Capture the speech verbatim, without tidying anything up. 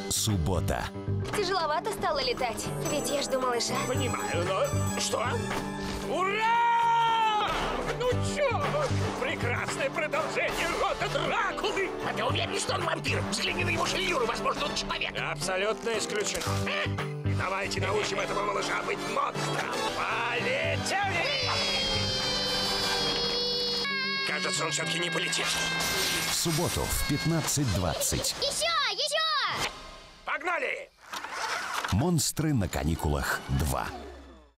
Суббота. Тяжеловато стало летать, ведь я жду малыша. Понимаю, но... Что? Ура! Ну чё? Прекрасное продолжение рода Дракулы! А ты уверен, что он вампир? Взгляни на его шевелюру, возможно, он человек. Абсолютно исключено. Давайте научим этого малыша быть монстром. Полетели! Кажется, он все-таки не полетит. В субботу в пятнадцать двадцать. Еще, еще! Погнали! Монстры на каникулах два.